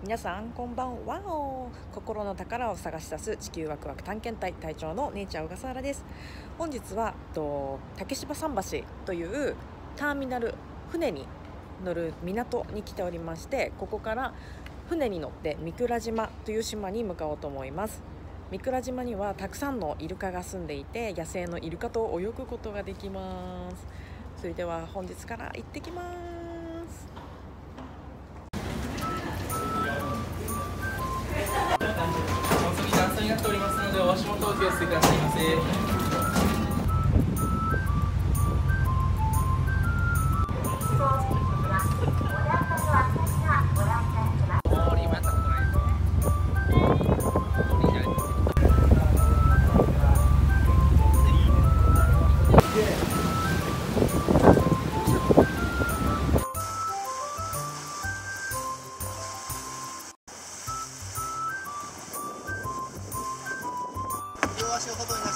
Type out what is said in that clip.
皆さんこんばんは。心の宝を探し出す地球ワクワク探検隊隊長のネイチャー小笠原です。本日は竹芝桟橋というターミナル、船に乗る港に来ておりまして、ここから船に乗って御蔵島という島に向かおうと思います。御蔵島にはたくさんのイルカが住んでいて、野生のイルカと泳ぐことができます。それでは本日から行ってきます。 お次段差になっておりますので、お足元をお気をつけくださいませ。両足を外に